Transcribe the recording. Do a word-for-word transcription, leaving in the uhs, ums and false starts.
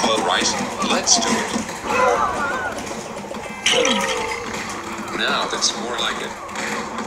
Alright, let's do it. Now that's more like it.